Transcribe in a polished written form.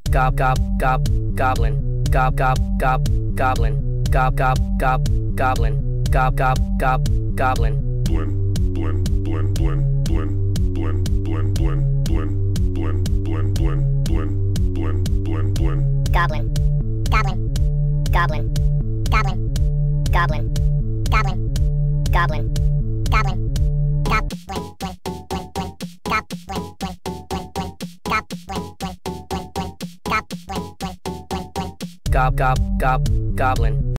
goblin, goblin, goblin, goblin. Blin, blin, blin, blin, blin, blin, blin, blin, blin, blin, blin, blin, blin, blin, blin, blin. Goblin, goblin, goblin, goblin, goblin, goblin, goblin, goblin, goblin, Goblin,